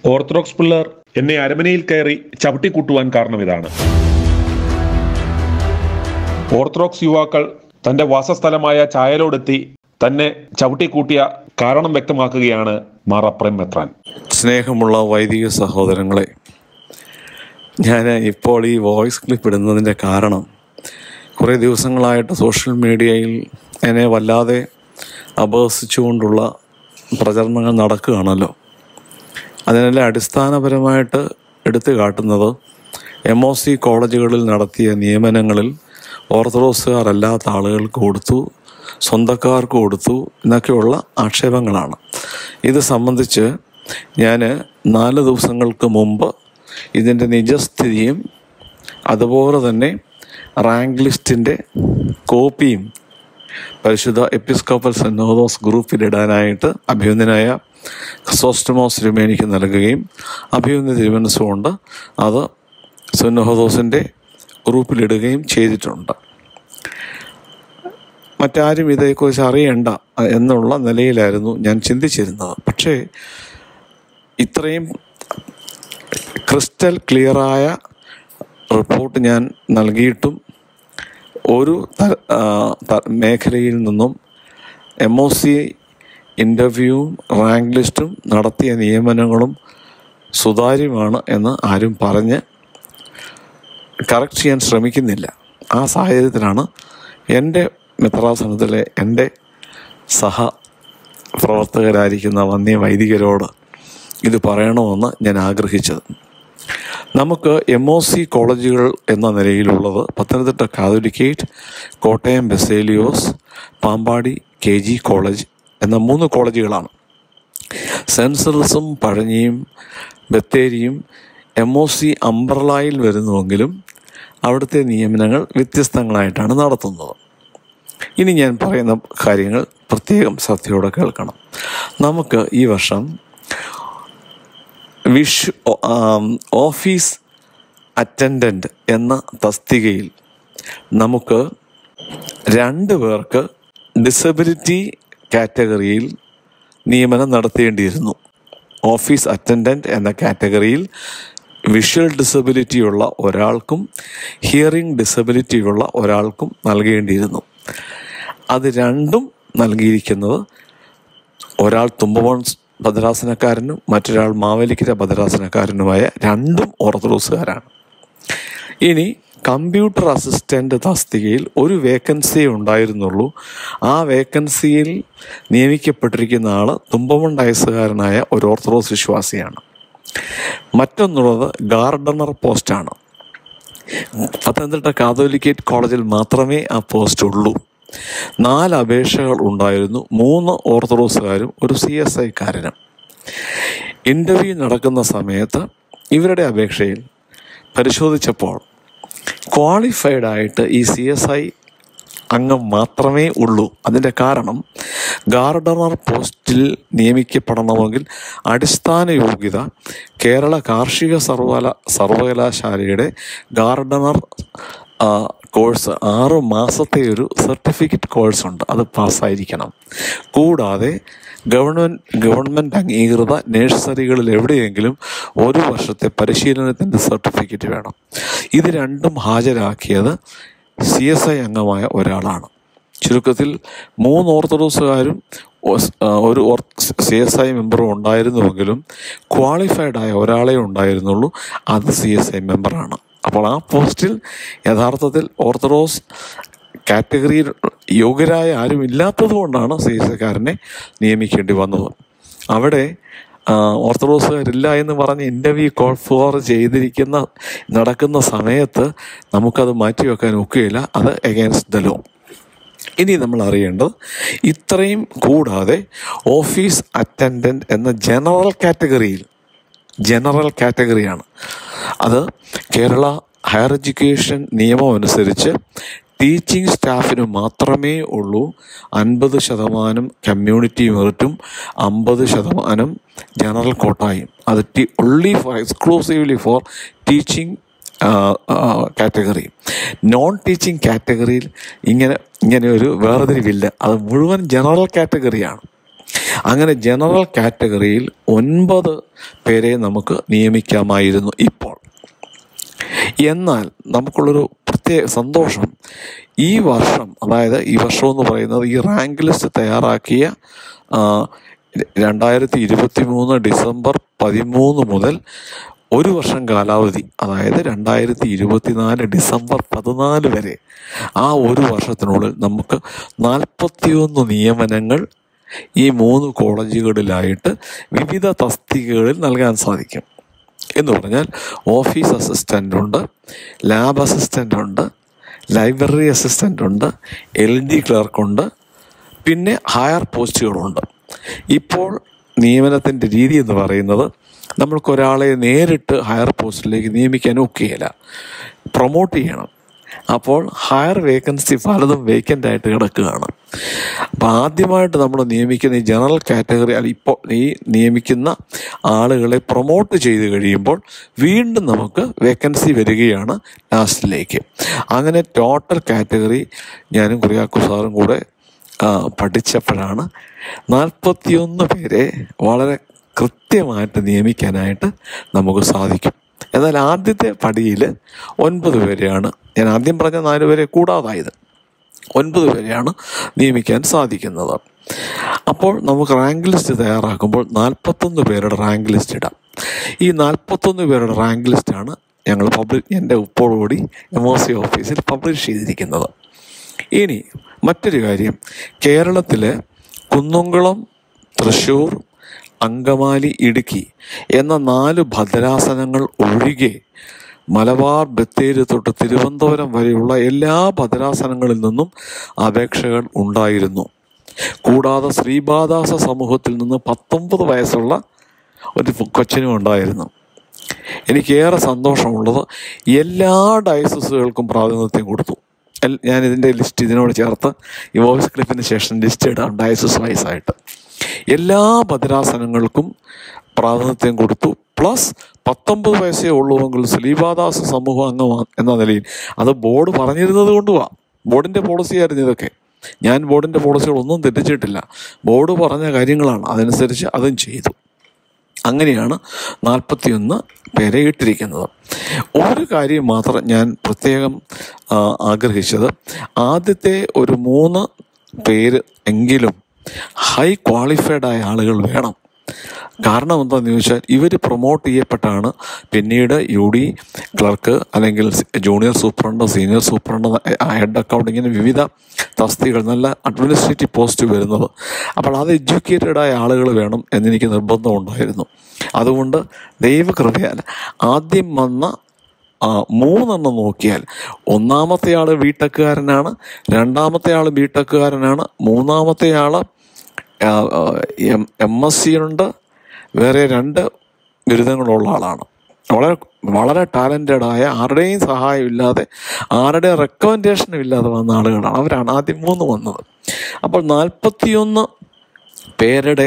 Orthodox പിള്ളേർ എന്നെ അരമനയിൽ കയറി ചവിട്ടിക്കൂട്ടുവാൻ കാരണം ഇതാണ്. ഓർത്തഡോക്സ് യുവാക്കൾ തന്റെ വാസസ്ഥലമായ ചായലോടെത്തി തന്നെ ചവിട്ടിക്കൂട്ടിയ കാരണം വ്യക്തമാക്കുകയാണ് മാർ എഫ്രേം മെത്രാൻ. സ്നേഹമുള്ള വൈദിക സഹോദരങ്ങളെ, ഞാൻ ഇപ്പോൾ ഈ വോയിസ് ക്ലിപ്പ് ഇടുന്നതിൻ്റെ കാരണം കുറേ ദിവസങ്ങളായിട്ട് സോഷ്യൽ മീഡിയയിൽ എന്നെ വല്ലാതെ അപഹസിച്ചുകൊണ്ടുള്ള പ്രചരണങ്ങൾ നടക്കുകയാണല്ലോ. അതിനെല്ലാം അടിസ്ഥാനപരമായിട്ട് എടുത്തു കാട്ടുന്നത് MOC കോളേജുകളിൽ നടത്തിയ നിയമനങ്ങളിൽ ഓർത്തഡോക്സുകാരല്ലാത്ത ആളുകൾക്ക് കൊടുത്തു, സ്വന്തക്കാർക്ക് കൊടുത്തു എന്നൊക്കെയുള്ള ആക്ഷേപങ്ങളാണ്. ഇത് സംബന്ധിച്ച് ഞാൻ 4 ദിവസങ്ങൾക്ക് മുമ്പ് ഇതിൻ്റെ നിജസ്ഥിതിയും അതുപോലെ തന്നെ റാങ്ക് ലിസ്റ്റിൻ്റെ കോപ്പിയും പരിശുദ്ധ എപ്പിസ്കോപ്പൽ സിനോദോസ് ഗ്രൂപ്പിലിടാനായിട്ട് അഭിനന്ദനായ ക്രിസോസ്റ്റമോസ് തിരുമേനിക്ക് നൽകുകയും അഭിനന്ദ തിരുമനസ്സുകൊണ്ട് അത് സിനോദോസിൻ്റെ ഗ്രൂപ്പിലിടുകയും ചെയ്തിട്ടുണ്ട്. മറ്റാരും ഇതേക്കുറിച്ച് അറിയണ്ട എന്നുള്ള നിലയിലായിരുന്നു ഞാൻ ചിന്തിച്ചിരുന്നത്. പക്ഷേ ഇത്രയും ക്രിസ്റ്റൽ ക്ലിയറായ റിപ്പോർട്ട് ഞാൻ നൽകിയിട്ടും ഒരു മേഖലയിൽ നിന്നും MOC ഇൻ്റർവ്യൂവും റാങ്ക് ലിസ്റ്റും നടത്തിയ നിയമനങ്ങളും സുതാര്യമാണ് എന്ന് ആരും പറഞ്ഞ് കറക്റ്റ് ചെയ്യാൻ ശ്രമിക്കുന്നില്ല. ആ സാഹചര്യത്തിലാണ് എൻ്റെ മെത്രാസനത്തിലെ എൻ്റെ സഹപ്രവർത്തകരായിരിക്കുന്ന വന്യ വൈദികരോട് ഇത് പറയണമെന്ന് ഞാൻ ആഗ്രഹിച്ചത്. നമുക്ക് MOC കോളേജുകൾ എന്ന നിലയിലുള്ളത് Pathanamthitta Catholicate, Kottayam Baselios, Pampady KG college എന്ന 3 കോളേജുകളാണ്. സെൻസറസും പഴഞ്ഞിയും ബത്തേരിയും MOC അംബ്രലായിൽ വരുന്നുവെങ്കിലും അവിടുത്തെ നിയമനങ്ങൾ വ്യത്യസ്തങ്ങളായിട്ടാണ് നടത്തുന്നത്. ഇനി ഞാൻ പറയുന്ന കാര്യങ്ങൾ പ്രത്യേകം ശ്രദ്ധയോടെ കേൾക്കണം. നമുക്ക് ഈ വർഷം ഓഫീസ് അറ്റൻഡൻറ്റ് എന്ന തസ്തികയിൽ നമുക്ക് 2 പേർക്ക് ഡിസബിലിറ്റി കാറ്റഗറിയിൽ നിയമനം നടത്തേണ്ടിയിരുന്നു. ഓഫീസ് അറ്റൻഡൻറ്റ് എന്ന കാറ്റഗറിയിൽ വിഷ്വൽ ഡിസബിലിറ്റി ഉള്ള ഒരാൾക്കും ഹിയറിംഗ് ഡിസബിലിറ്റി ഉള്ള ഒരാൾക്കും നൽകേണ്ടിയിരുന്നു. അത് രണ്ടും നൽകിയിരിക്കുന്നത് ഒരാൾ തുമ്പമൺ ഭദ്രാസനക്കാരനും മറ്റൊരാൾ മാവേലിക്കര ഭദ്രാസനക്കാരനുമായ 2 ഓർത്തഡോക്സുകാരാണ്. ഇനി കമ്പ്യൂട്ടർ അസിസ്റ്റൻ്റ് തസ്തികയിൽ ഒരു വേക്കൻസിയേ ഉണ്ടായിരുന്നുള്ളൂ. ആ വേക്കൻസിയിൽ നിയമിക്കപ്പെട്ടിരിക്കുന്ന ആൾ തുമ്പമൺ ഡയസുകാരനായ ഒരു ഓർത്തഡോക്സ് വിശ്വാസിയാണ്. മറ്റൊന്നുള്ളത് ഗാർഡനർ പോസ്റ്റാണ്. പത്തനംതിട്ട കാതോലിക്കേറ്റ് കോളേജിൽ മാത്രമേ ആ പോസ്റ്റ് ഉള്ളൂ. 4 അപേക്ഷകൾ ഉണ്ടായിരുന്നു. 3 ഓർത്തഡോക്സുകാരും ഒരു CSI-കാരനും. ഇൻ്റർവ്യൂ നടക്കുന്ന സമയത്ത് ഇവരുടെ അപേക്ഷയിൽ പരിശോധിച്ചപ്പോൾ ക്വാളിഫൈഡ് ആയിട്ട് ഈ CSI അംഗം മാത്രമേ ഉള്ളൂ. അതിൻ്റെ കാരണം ഗാർഡനർ പോസ്റ്റിൽ നിയമിക്കപ്പെടണമെങ്കിൽ അടിസ്ഥാന യോഗ്യത കേരള കാർഷിക സർവകലാശാലയുടെ ഗാർഡനർ കോഴ്സ് 6 മാസത്തെ ഒരു സർട്ടിഫിക്കറ്റ് കോഴ്സുണ്ട്, അത് പാസ്സായിരിക്കണം. കൂടാതെ ഗവൺമെൻറ് അംഗീകൃത നഴ്സറികളിൽ എവിടെയെങ്കിലും 1 വർഷത്തെ പരിശീലനത്തിൻ്റെ സർട്ടിഫിക്കറ്റ് വേണം. ഇത് രണ്ടും ഹാജരാക്കിയത് CSI അംഗമായ ഒരാളാണ്. ചുരുക്കത്തിൽ 3 ഓർത്തഡോക്സുകാരും ഒരു CSI മെമ്പറും ഉണ്ടായിരുന്നുവെങ്കിലും ക്വാളിഫൈഡ് ആയ ഒരാളെ ഉണ്ടായിരുന്നുള്ളൂ, അത് CSI മെമ്പറാണ്. അപ്പോൾ ആ പോസ്റ്റിൽ യഥാർത്ഥത്തിൽ ഓർത്തഡോക്സ് കാറ്റഗറിയിൽ യോഗ്യരായ ആരും ഇല്ലാത്തത് കൊണ്ടാണ് CSI-കാരനെ നിയമിക്കേണ്ടി വന്നത്. അവിടെ ഓർത്തഡോക്സുകാരില്ല എന്ന് പറഞ്ഞ് ഇൻ്റർവ്യൂ കോൾ ഫോർ നടക്കുന്ന സമയത്ത് നമുക്കത് മാറ്റിവെക്കാൻ ഒക്കുകയില്ല. അത് എഗെയിൻസ്റ്റ് ദ ലോ. ഇനി നമ്മൾ അറിയേണ്ടത് ഇത്രയും കൂടാതെ ഓഫീസ് അറ്റൻഡൻറ്റ് എന്ന ജനറൽ കാറ്റഗറിയാണ്. അത് കേരള ഹയർ എഡ്യൂക്കേഷൻ നിയമം അനുസരിച്ച് ടീച്ചിങ് സ്റ്റാഫിന് മാത്രമേ ഉള്ളൂ 50% കമ്മ്യൂണിറ്റി മെറിറ്റും 50% ജനറൽ കോട്ടായും. അത് exclusively for teaching category. Non teaching കാറ്റഗറിയിൽ ഇങ്ങനെ ഒരു വേർതിരിവില്ല. അത് മുഴുവൻ ജനറൽ കാറ്റഗറിയാണ്. അങ്ങനെ ജനറൽ കാറ്റഗറിയിൽ 9 പേരെ നമുക്ക് നിയമിക്കാമായിരുന്നു ഇപ്പോൾ. എന്നാൽ നമുക്കുള്ളൊരു പ്രത്യേക സന്തോഷം, ഈ വർഷം, അതായത് ഈ വർഷം എന്ന് പറയുന്നത് ഈ റാങ്ക് ലിസ്റ്റ് തയ്യാറാക്കിയ 2023 ഡിസംബർ 13 മുതൽ 1 വർഷം കാലാവധി, അതായത് 2024 ഡിസംബർ 14 വരെ, ആ 1 വർഷത്തിനുള്ളിൽ നമുക്ക് 41 നിയമനങ്ങൾ ഈ 3 കോളേജുകളിലായിട്ട് വിവിധ തസ്തികകളിൽ നൽകാൻ സാധിക്കും. എന്ന് പറഞ്ഞാൽ ഓഫീസ് അസിസ്റ്റൻ്റ് ഉണ്ട്, ലാബ് അസിസ്റ്റൻ്റ് ഉണ്ട്, ലൈബ്രറി അസിസ്റ്റൻ്റ് ഉണ്ട്, LD ക്ലർക്കുണ്ട്, പിന്നെ ഹയർ പോസ്റ്റുകളുണ്ട്. ഇപ്പോൾ നിയമനത്തിൻ്റെ രീതി എന്ന് പറയുന്നത്, നമ്മൾക്കൊരാളെ നേരിട്ട് ഹയർ പോസ്റ്റിലേക്ക് നിയമിക്കാൻ ഒക്കുകയില്ല, പ്രൊമോട്ട് ചെയ്യണം. അപ്പോൾ ഹയർ വേക്കൻസി പലതും വേക്കൻ്റ് ആയിട്ട് കിടക്കുകയാണ്. അപ്പോൾ ആദ്യമായിട്ട് നമ്മൾ നിയമിക്കുന്ന ഈ ജനറൽ കാറ്റഗറി, ഇപ്പോൾ ഈ നിയമിക്കുന്ന ആളുകളെ പ്രൊമോട്ട് ചെയ്ത് കഴിയുമ്പോൾ വീണ്ടും നമുക്ക് വേക്കൻസി വരികയാണ് ലാസ്റ്റിലേക്ക്. അങ്ങനെ ടോട്ടൽ കാറ്റഗറി ഞാനും കുര്യാക്കോസ് സാറും കൂടെ പഠിച്ചപ്പോഴാണ് 41 പേരെ വളരെ കൃത്യമായിട്ട് നിയമിക്കാനായിട്ട് നമുക്ക് സാധിക്കും. എന്നാൽ ആദ്യത്തെ പടിയിൽ 9 പേരെയാണ്, ഞാൻ ആദ്യം പറഞ്ഞ 4 പേരെ കൂടാതായത്, 9 പേരെയാണ് നിയമിക്കാൻ സാധിക്കുന്നത്. അപ്പോൾ നമുക്ക് റാങ്ക് ലിസ്റ്റ് തയ്യാറാക്കുമ്പോൾ 41 പേരുടെ റാങ്ക് ലിസ്റ്റ് ഇടാം. ഈ 41 പേരുടെ റാങ്ക് ലിസ്റ്റാണ് ഞങ്ങൾ എൻ്റെ ഇപ്പോഴുകൂടി MOC ഓഫീസിൽ പബ്ലിഷ് ചെയ്തിരിക്കുന്നത്. ഇനി മറ്റൊരു കാര്യം, കേരളത്തിലെ കുന്നംകുളം, തൃശ്ശൂർ, അങ്കമാലി, ഇടുക്കി എന്ന 4 ഭദ്രാസനങ്ങൾ ഒഴികെ മലബാർ, ബത്തേരി തൊട്ട് തിരുവനന്തപുരം വരെയുള്ള എല്ലാ ഭദ്രാസനങ്ങളിൽ നിന്നും അപേക്ഷകൾ ഉണ്ടായിരുന്നു. കൂടാതെ ശ്രീപാദാസ സമൂഹത്തിൽ നിന്ന് 19 വയസ്സുള്ള ഒരു കൊച്ചിനും ഉണ്ടായിരുന്നു. എനിക്കേറെ സന്തോഷമുള്ളത്, എല്ലാ ഡയസിസുകൾക്കും പ്രാതിനിധ്യം കൊടുത്തു. ഞാനിതിൻ്റെ ലിസ്റ്റ് ഇതിനോട് ചേർത്ത് ഈ വോയിസ് ക്ലിപ്പിന് ശേഷം ലിസ്റ്റ് ഇടാം ഡയസിസ് വൈസായിട്ട്. എല്ലാ ഭദ്രാസനങ്ങൾക്കും പ്രാതിനിധ്യം കൊടുത്തു. പ്ലസ് 19 വയസ്സേ ഉള്ളുവെങ്കിൽ ശ്രീപാദാസ സമൂഹം അംഗം എന്ന നിലയിൽ, അത് ബോർഡ് പറഞ്ഞിരുന്നത് കൊണ്ടുപോവാം, ബോർഡിൻ്റെ പോളിസി ആയിരുന്നു ഇതൊക്കെ. ഞാൻ ബോർഡിൻ്റെ പോളിസികളൊന്നും തെറ്റിച്ചിട്ടില്ല, ബോർഡ് പറഞ്ഞ കാര്യങ്ങളാണ്, അതനുസരിച്ച് അതും ചെയ്തു. അങ്ങനെയാണ് 41 പേരെ ഇട്ടിരിക്കുന്നത്. ഒരു കാര്യം മാത്രം ഞാൻ പ്രത്യേകം ആഗ്രഹിച്ചത്, ആദ്യത്തെ ഒരു 3 പേര് എങ്കിലും ഹൈ ക്വാളിഫൈഡ് ആയ ആളുകൾ വേണം. കാരണം എന്താണെന്ന് ചോദിച്ചാൽ, ഇവർ പ്രൊമോട്ട് ചെയ്യപ്പെട്ടാണ് പിന്നീട് UD ക്ലർക്ക് അല്ലെങ്കിൽ junior superintendent, senior superintendent, head അക്കൗണ്ടിങ്ങിന് വിവിധ തസ്തികൾ, നല്ല അഡ്മിനിസ്ട്രേറ്റീവ് പോസ്റ്റ് വരുന്നത്. അപ്പോൾ അത് എഡ്യൂക്കേറ്റഡ് ആയ ആളുകൾ വേണം എന്നെനിക്ക് നിർബന്ധമുണ്ടായിരുന്നു. അതുകൊണ്ട് ദൈവകൃപയാൽ ആദ്യം വന്ന 3 നോക്കിയാൽ, ഒന്നാമത്തെ ആൾ ബിടെക്കുകാരനാണ്, രണ്ടാമത്തെ ആൾ ബിടെക്കുകാരനാണ്, മൂന്നാമത്തെ ആൾ MSc ഉണ്ട്, വേറെ 2 ബിരുദങ്ങളുള്ള ആളാണ്. വളരെ വളരെ ടാലൻറ്റഡായ, ആരുടെയും സഹായമില്ലാതെ, ആരുടെയും റെക്കമെൻഡേഷനും ഇല്ലാതെ വന്ന ആളുകളാണ്. അവരാണ് ആദ്യം 3 വന്നത്. അപ്പോൾ 41 പേരുടെ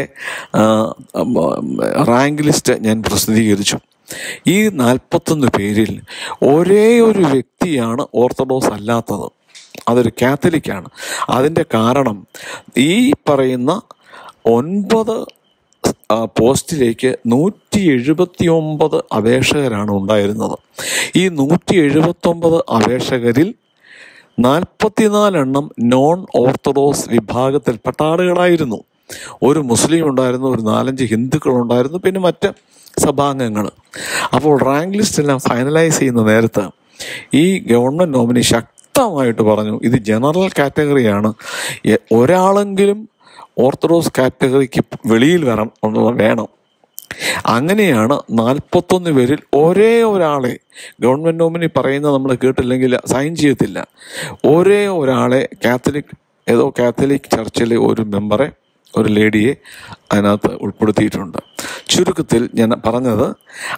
റാങ്ക് ലിസ്റ്റ് ഞാൻ പ്രസിദ്ധീകരിച്ചു. ഈ 41 പേരിൽ ഒരേ ഒരു വ്യക്തിയാണ് ഓർത്തഡോക്സ് അല്ലാത്തത്, അതൊരു കാത്തലിക്കാണ്. അതിൻ്റെ കാരണം, ഈ പറയുന്ന 9 പോസ്റ്റിലേക്ക് 179 അപേക്ഷകരാണ് ഉണ്ടായിരുന്നത്. ഈ 179 അപേക്ഷകരിൽ 44 എണ്ണം നോൺ ഓർത്തഡോക്സ് വിഭാഗത്തിൽപ്പെട്ട ആളുകളായിരുന്നു. ഒരു മുസ്ലിം ഉണ്ടായിരുന്നു, ഒരു 4-5 ഹിന്ദുക്കളുണ്ടായിരുന്നു, പിന്നെ മറ്റ് സഭാംഗങ്ങൾ. അപ്പോൾ റാങ്ക് ലിസ്റ്റ് എല്ലാം ഫൈനലൈസ് ചെയ്യുന്ന നേരത്ത് ഈ ഗവൺമെൻറ് നോമിനി ശക്തമായിട്ട് പറഞ്ഞു, ഇത് ജനറൽ കാറ്റഗറിയാണ്, ഒരാളെങ്കിലും ഓർത്തഡോക്സ് കാറ്റഗറിക്ക് വെളിയിൽ വേണം. അങ്ങനെയാണ് 41 പേരിൽ ഒരേ ഒരാളെ, ഗവൺമെൻറ് നോമിനി പറയുന്നത് നമ്മൾ കേട്ടില്ലെങ്കിൽ സൈൻ ചെയ്യത്തില്ല, ഒരേ ഒരാളെ കാത്തലിക് ചർച്ചിലെ ഒരു മെമ്പറെ, ഒരു ലേഡിയെ അതിനകത്ത് ഉൾപ്പെടുത്തിയിട്ടുണ്ട്. ചുരുക്കത്തിൽ ഞാൻ പറഞ്ഞത്,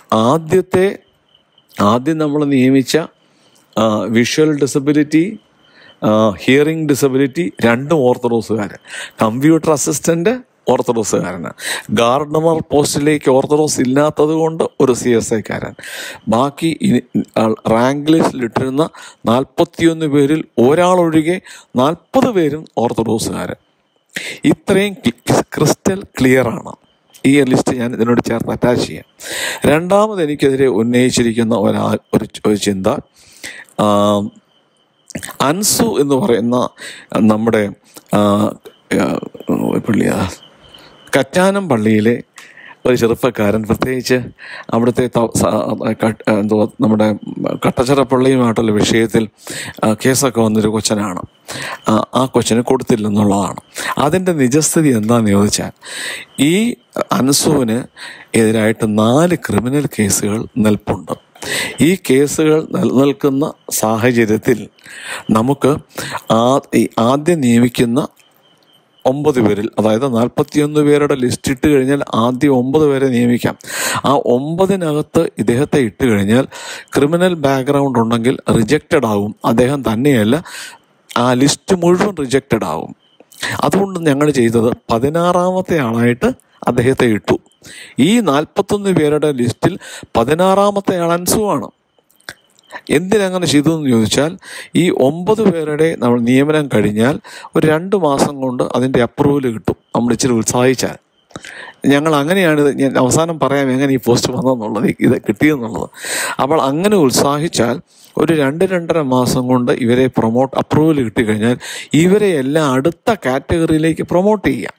ആദ്യം നമ്മൾ നിയമിച്ച വിഷ്വൽ ഡിസബിലിറ്റി, ഹിയറിംഗ് ഡിസബിലിറ്റി 2 ഓർത്തഡോക്സുകാർ, കമ്പ്യൂട്ടർ അസിസ്റ്റൻ്റ് ഓർത്തഡോക്സുകാരന്, ഗാർഡനർ പോസ്റ്റിലേക്ക് ഓർത്തഡോക്സ് ഇല്ലാത്തത് കൊണ്ട് ഒരു CSIക്കാരൻ, ബാക്കി റാങ്ക് ലിസ്റ്റിലിട്ടിരുന്ന 41 പേരിൽ ഒരാളൊഴികെ 40 പേരും ഓർത്തഡോക്സുകാർ. ഇത്രയും ക്രിസ്റ്റൽ ക്ലിയറാണ്. ഈ ലിസ്റ്റ് ഞാൻ ഇതിനോട് ചേർത്ത് അറ്റാച്ച് ചെയ്യാം. രണ്ടാമത് എനിക്കെതിരെ ഉന്നയിച്ചിരിക്കുന്ന ഒരു ചിന്ത, അൻസു എന്ന് പറയുന്ന നമ്മുടെ കറ്റാനം പള്ളിയിലെ ഒരു ചെറുപ്പക്കാരൻ, പ്രത്യേകിച്ച് അവിടുത്തെ നമ്മുടെ കട്ടച്ചിറ പള്ളിയുമായിട്ടുള്ള വിഷയത്തിൽ കേസൊക്കെ വന്നൊരു കൊച്ചനാണ്. ആ കൊച്ചിന് കൊടുത്തില്ലെന്നുള്ളതാണ്. അതിൻ്റെ നിജസ്ഥിതി എന്താണെന്ന് ചോദിച്ചാൽ, ഈ അൻസുവിന് എതിരായിട്ട് 4 ക്രിമിനൽ കേസുകൾ നിൽപ്പുണ്ട്. ഈ കേസുകൾ നിലനിൽക്കുന്ന സാഹചര്യത്തിൽ നമുക്ക് ആദ്യം നിയമിക്കുന്ന 9 പേരിൽ, അതായത് 41 പേരുടെ ലിസ്റ്റ് ഇട്ട് കഴിഞ്ഞാൽ ആദ്യം 9 പേരെ നിയമിക്കാം. ആ 9-നകത്ത് ഇദ്ദേഹത്തെ ഇട്ട് കഴിഞ്ഞാൽ ക്രിമിനൽ ബാക്ക്ഗ്രൗണ്ട് ഉണ്ടെങ്കിൽ റിജക്റ്റഡ് ആകും. അദ്ദേഹം തന്നെയല്ല, ആ ലിസ്റ്റ് മുഴുവൻ റിജക്റ്റഡ് ആകും. അതുകൊണ്ട് ഞങ്ങൾ ചെയ്തത് 16-ാമത്തെ ആളായിട്ട് അദ്ദേഹത്തെ ഇട്ടു. ഈ 41 പേരുടെ ലിസ്റ്റിൽ 16-ാമത്തെ ആൾ അൻസുവാണ്. എന്തിനങ്ങനെ ചെയ്തു എന്ന് ചോദിച്ചാൽ, ഈ 9 പേരുടെ നമ്മൾ നിയമനം കഴിഞ്ഞാൽ ഒരു 2 മാസം കൊണ്ട് അതിൻ്റെ അപ്രൂവൽ കിട്ടും, നമ്മൾ ഇച്ചിരി ഉത്സാഹിച്ചാൽ. ഞങ്ങൾ അങ്ങനെയാണ്, ഞാൻ അവസാനം പറയാം എങ്ങനെ ഈ പോസ്റ്റ് വന്നതെന്നുള്ളത്, ഇത് കിട്ടിയെന്നുള്ളത്. അപ്പോൾ അങ്ങനെ ഉത്സാഹിച്ചാൽ ഒരു 2-2.5 മാസം കൊണ്ട് ഇവരെ അപ്രൂവൽ കിട്ടിക്കഴിഞ്ഞാൽ ഇവരെ എല്ലാം അടുത്ത കാറ്റഗറിയിലേക്ക് പ്രൊമോട്ട് ചെയ്യാം.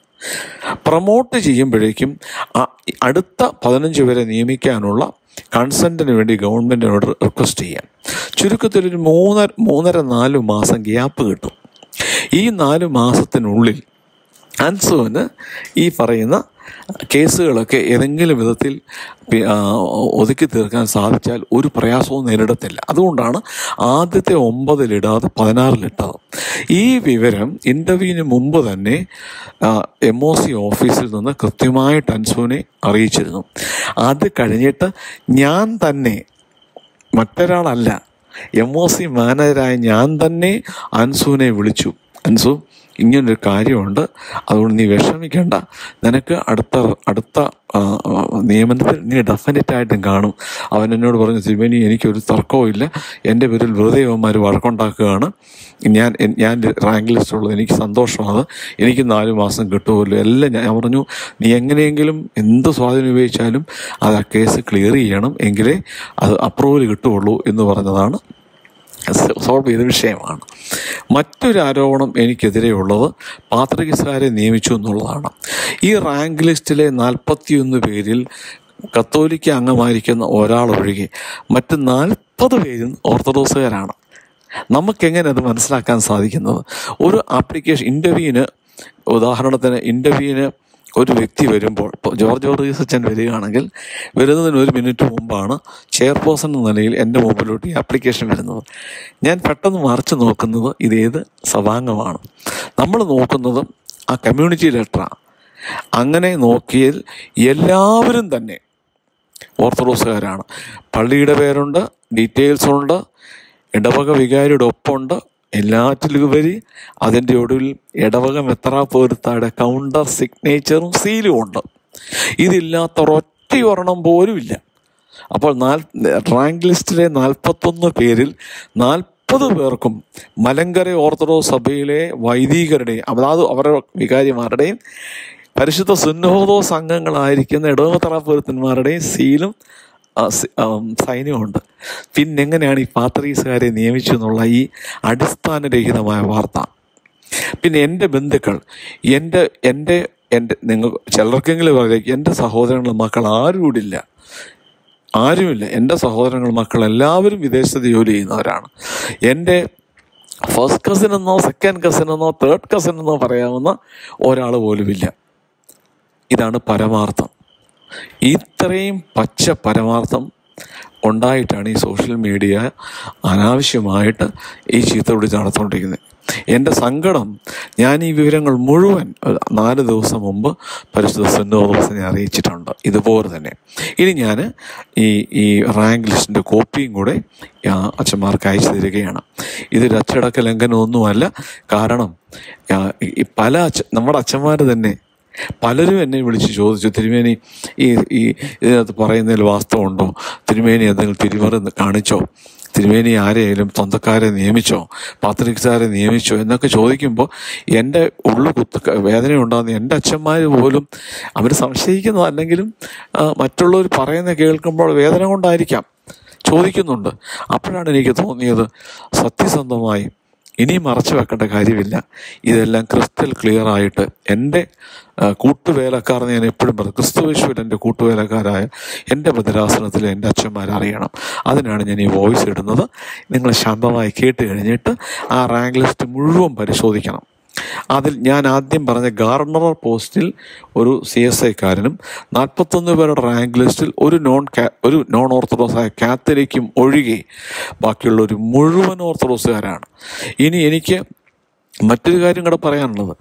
പ്രൊമോട്ട് ചെയ്യുമ്പോഴേക്കും അടുത്ത 15 പേരെ നിയമിക്കാനുള്ള കൺസെൻറ്റിന് വേണ്ടി ഗവൺമെൻറ്റിനോട് റിക്വസ്റ്റ് ചെയ്യാം. ചുരുക്കത്തിലൊരു 3.5-4 മാസം ഗ്യാപ്പ് കിട്ടും. ഈ 4 മാസത്തിനുള്ളിൽ അൻസുവിന് ഈ പറയുന്ന കേസുകളൊക്കെ ഏതെങ്കിലും വിധത്തിൽ ഒതുക്കി തീർക്കാൻ സാധിച്ചാൽ ഒരു പ്രയാസവും നേരിടത്തില്ല. അതുകൊണ്ടാണ് ആദ്യത്തെ 9-ലിടാതെ 16-ലിട്ടത്. ഈ വിവരം ഇൻ്റർവ്യൂവിന് മുമ്പ് തന്നെ MOC ഓഫീസിൽ നിന്ന് കൃത്യമായിട്ട് അൻസുവിനെ അറിയിച്ചിരുന്നു. അത് കഴിഞ്ഞിട്ട് ഞാൻ തന്നെ, മറ്റൊരാളല്ല, MOC മാനേജരായ ഞാൻ തന്നെ അൻസുവിനെ വിളിച്ചു. അൻസു, ഇങ്ങനൊരു കാര്യമുണ്ട്, അതുകൊണ്ട് നീ വിഷമിക്കേണ്ട, നിനക്ക് അടുത്ത നിയമനത്തിൽ നീ ഡെഫിനറ്റായിട്ടും കാണും. അവൻ എന്നോട് പറഞ്ഞു, തിരുമേനി എനിക്കൊരു തർക്കവും ഇല്ല, എൻ്റെ പേരിൽ വെറുതെ അവന്മാർ വഴക്കുണ്ടാക്കുകയാണ്, ഞാൻ റാങ്ക് ലിസ്റ്റുള്ളത്, എനിക്ക് സന്തോഷമാണ്, എനിക്ക് 4 മാസം കിട്ടുമല്ലോ എല്ലാം. ഞാൻ പറഞ്ഞു, നീ എങ്ങനെയെങ്കിലും എന്ത് സ്വാധീനം ഉപയോഗിച്ചാലും അത് ആ കേസ് ക്ലിയർ ചെയ്യണം, എങ്കിലേ അത് അപ്രൂവൽ കിട്ടുകയുള്ളൂ എന്ന് പറഞ്ഞതാണ്. സോൾവ് ചെയ്ത വിഷയമാണ്. മറ്റൊരു ആരോപണം എനിക്കെതിരെയുള്ളത് പാത്രികക്കാരെ നിയമിച്ചു എന്നുള്ളതാണ്. ഈ റാങ്ക് ലിസ്റ്റിലെ 41 പേരിൽ കത്തോലിക്ക അംഗമായിരിക്കുന്ന ഒരാൾ ഒഴികെ മറ്റ് 40 പേരും ഓർത്തഡോക്സുകാരാണ്. നമുക്കെങ്ങനെ അത് മനസ്സിലാക്കാൻ സാധിക്കുന്നത്? ഒരു ആപ്ലിക്കേഷൻ ഇൻ്റർവ്യൂവിന് ഒരു വ്യക്തി വരുമ്പോൾ, ഇപ്പോൾ ജോർജ് അച്ഛൻ വരികയാണെങ്കിൽ വരുന്നതിന് 1 മിനിറ്റ് മുമ്പാണ് ചെയർപേഴ്സൺ എന്ന നിലയിൽ എൻ്റെ മുമ്പിലോട്ട് ഈ ആപ്ലിക്കേഷൻ വരുന്നത്. ഞാൻ പെട്ടെന്ന് മറിച്ച് നോക്കുന്നത് ഇതേത് സഭാംഗമാണ്. നമ്മൾ നോക്കുന്നത് ആ കമ്മ്യൂണിറ്റി ലെറ്ററാണ്. അങ്ങനെ നോക്കിയാൽ എല്ലാവരും തന്നെ ഓർത്തഡോക്സുകാരാണ്. പള്ളിയുടെ പേരുണ്ട്, ഡീറ്റെയിൽസ് ഉണ്ട്, ഇടവക വികാരിയുടെ ഒപ്പമുണ്ട്. എല്ലാറ്റിലുപരി അതിൻ്റെ ഒടുവിൽ ഇടവക മെത്രാപ്പോലിത്തയുടെ കൗണ്ടർ സിഗ്നേച്ചറും സീലും ഉണ്ട്. ഇതില്ലാത്ത ഒരൊറ്റയൊരെണ്ണം പോലും ഇല്ല. അപ്പോൾ റാങ്ക് ലിസ്റ്റിലെ 41 പേരിൽ 40 പേർക്കും മലങ്കര ഓർത്തഡോക്സ് സഭയിലെ വൈദികരുടെയും, അതായത് അവരുടെ വികാരിമാരുടെയും പരിശുദ്ധ സുന്നഹോദോസ് അംഗങ്ങളായിരിക്കുന്ന ഇടവക മെത്രാപ്പോലിത്തന്മാരുടെയും സീലും സൈന്യമുണ്ട്. പിന്നെങ്ങനെയാണ് ഈ പാത്രീസുകാരെ നിയമിച്ചു എന്നുള്ള ഈ അടിസ്ഥാനരഹിതമായ വാർത്ത? പിന്നെ എൻ്റെ ബന്ധുക്കൾ, എൻ്റെ നിങ്ങൾ ചിലർക്കെങ്കിലും പറയും, എൻ്റെ സഹോദരങ്ങളുടെ മക്കൾ ആരുമില്ല. എൻ്റെ സഹോദരങ്ങളുടെ മക്കൾ എല്ലാവരും വിദേശത്ത് ജോലി ചെയ്യുന്നവരാണ്. എൻ്റെ ഫസ്റ്റ് കസിൻ എന്നോ സെക്കൻഡ് കസിൻ എന്നോ തേർഡ് കസിൻ എന്നോ പറയാവുന്ന ഒരാൾ പോലുമില്ല. ഇതാണ് പരമാർത്ഥം. ഇത്രയും പച്ച പരമാർത്ഥം ഉണ്ടായിട്ടാണ് ഈ സോഷ്യൽ മീഡിയ അനാവശ്യമായിട്ട് ഈ ചീത്ത വിളിച്ച് നടത്തുകൊണ്ടിരിക്കുന്നത്. എൻ്റെ സങ്കടം, ഞാൻ ഈ വിവരങ്ങൾ മുഴുവൻ 4 ദിവസം മുമ്പ് പരിശുദ്ധ സുന്നഹോദോസിനെ അറിയിച്ചിട്ടുണ്ട്, ഇതുപോലെ തന്നെ. ഇനി ഞാൻ ഈ റാങ്ക് ലിസ്റ്റിൻ്റെ കോപ്പിയും കൂടെ അച്ഛന്മാർക്ക് അയച്ചു തരികയാണ്. ഇതൊരു അച്ചടക്ക ലംഘനമൊന്നുമല്ല. കാരണം നമ്മുടെ അച്ഛന്മാർ തന്നെ പലരും എന്നെ വിളിച്ച് ചോദിച്ചു, തിരുമേനി ഇതിനകത്ത് പറയുന്നതിൽ വാസ്തവമുണ്ടോ? തിരുമേനി എന്തെങ്കിലും തിരിമറി കാണിച്ചോ? തിരുമേനി ആരെയും സ്വന്തക്കാരെ നിയമിച്ചോ, പാത്രികസാരെ നിയമിച്ചോ എന്നൊക്കെ ചോദിക്കുമ്പോൾ എൻ്റെ ഉള്ളു വേദനയുണ്ടാകുന്ന എൻ്റെ അച്ഛന്മാർ പോലും അവർ സംശയിക്കുന്നതല്ലെങ്കിലും മറ്റുള്ളവർ പറയുന്നത് കേൾക്കുമ്പോൾ വേദന കൊണ്ടായിരിക്കാം ചോദിക്കുന്നുണ്ട്. അപ്പോഴാണ് എനിക്ക് തോന്നിയത് സത്യസന്ധമായി ഇനി മറച്ചു വെക്കേണ്ട കാര്യമില്ല. ഇതെല്ലാം ക്രിസ്റ്റൽ ക്ലിയർ ആയിട്ട് എൻ്റെ കൂട്ടുവേലക്കാരെന്ന് ഞാൻ എപ്പോഴും പറയും, ക്രിസ്തുവേശുവിൽ എൻ്റെ കൂട്ടുവേലക്കാരായ എൻ്റെ ഭദ്രാസനത്തിൽ എൻ്റെ അച്ഛന്മാരറിയണം. അതിനാണ് ഞാൻ ഈ വോയിസ് ഇടുന്നത്. നിങ്ങൾ ശാന്തമായി കേട്ട് കഴിഞ്ഞിട്ട് ആ റാങ്ക് ലിസ്റ്റ് മുഴുവൻ പരിശോധിക്കണം. അതിൽ ഞാൻ ആദ്യം പറഞ്ഞ ഗാർഡനർ പോസ്റ്റിൽ ഒരു CSIക്കാരനും 41 പേരുടെ റാങ്ക് ലിസ്റ്റിൽ ഒരു നോൺ ഓർത്തഡോക്സായ കാത്തലിക്കും ഒഴികെ ബാക്കിയുള്ളൊരു മുഴുവൻ ഓർത്തഡോക്സുകാരാണ്. ഇനി എനിക്ക് മറ്റൊരു കാര്യം കൂടെ പറയാനുള്ളത്,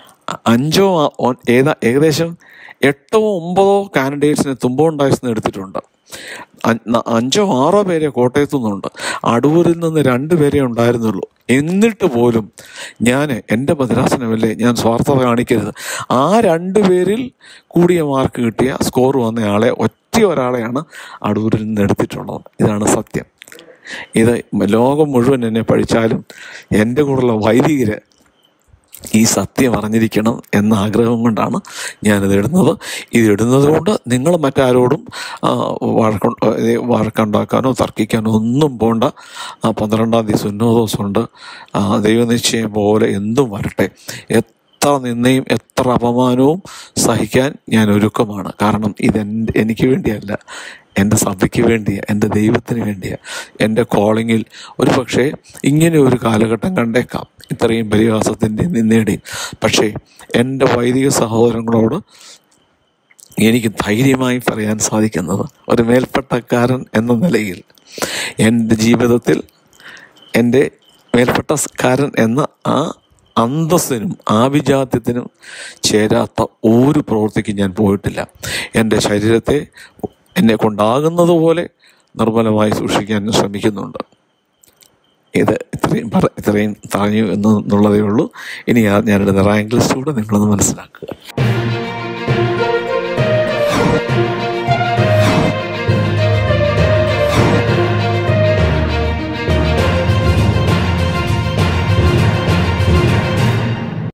ഏകദേശം 8 or 9 കാൻഡിഡേറ്റ്സിനെ തുമ്പോൺ ഡയസിന് എടുത്തിട്ടുണ്ട്. 5 or 6 പേരെ കോട്ടയത്തു നിന്നുണ്ട്. അടൂരിൽ നിന്ന് 2 പേരെ ഉണ്ടായിരുന്നുള്ളൂ. എന്നിട്ട് പോലും ഞാൻ എൻ്റെ ഭദ്രാസനമല്ലേ, ഞാൻ സ്വാർത്ഥത കാണിക്കരുത്, ആ 2 പേരിൽ കൂടിയ മാർക്ക് കിട്ടിയ സ്കോർ വന്നയാളെ ഒരാളെയാണ് അടൂരിൽ നിന്ന് എടുത്തിട്ടുള്ളത്. ഇതാണ് സത്യം. ഇത് ലോകം മുഴുവൻ എന്നെ പഠിച്ചാലും എൻ്റെ കൂടെയുള്ള വൈദികര് ഈ സത്യം അറിഞ്ഞിരിക്കണം എന്ന ആഗ്രഹം കൊണ്ടാണ് ഞാനിത് ഇടുന്നത്. ഇതിടുന്നത് കൊണ്ട് നിങ്ങൾ മറ്റാരോടും വഴക്കുണ്ടാക്കാനോ തർക്കിക്കാനോ ഒന്നും പോണ്ട. 12-ാം തീയതി സുന്നോദോസുണ്ട്. ദൈവനിശ്ചയം പോലെ എന്തും വരട്ടെ. എത്ര നിന്നയും എത്ര അപമാനവും സഹിക്കാൻ ഞാൻ ഒരുക്കമാണ്. കാരണം എനിക്ക് വേണ്ടിയല്ല, എൻ്റെ സഭയ്ക്ക് വേണ്ടിയാണ്, എൻ്റെ ദൈവത്തിന് വേണ്ടിയാണ്. എൻ്റെ കോളിങ്ങിൽ ഒരു പക്ഷേ ഇങ്ങനെ ഒരു കാലഘട്ടം കണ്ടേക്കാം, ഇത്രയും പരിഹാസത്തിൻ്റെ നിന്നേടി. പക്ഷേ എൻ്റെ വൈദിക സഹോദരങ്ങളോട് എനിക്ക് ധൈര്യമായി പറയാൻ സാധിക്കുന്നത്, ഒരു മേൽപ്പെട്ടക്കാരൻ എന്ന നിലയിൽ എൻ്റെ ജീവിതത്തിൽ എൻ്റെ മേൽപ്പെട്ടക്കാരൻ എന്ന ആ അന്തസ്സിനും ആഭിജാത്യത്തിനും ചേരാത്ത ഒരു പ്രവൃത്തിക്ക് ഞാൻ പോയിട്ടില്ല. എൻ്റെ ശരീരത്തെ എന്നെ കൊണ്ടാകുന്നത് പോലെ നിർമ്മലമായി സൂക്ഷിക്കാൻ ശ്രമിക്കുന്നുണ്ട്. ഇത് ഇത്രയും പറഞ്ഞു എന്നുള്ളതേ ഉള്ളൂ. ഇനി ഞാനിടുന്ന റാങ്ക് ലിസ്റ്റ് കൂടെ നിങ്ങളൊന്ന് മനസ്സിലാക്കുക.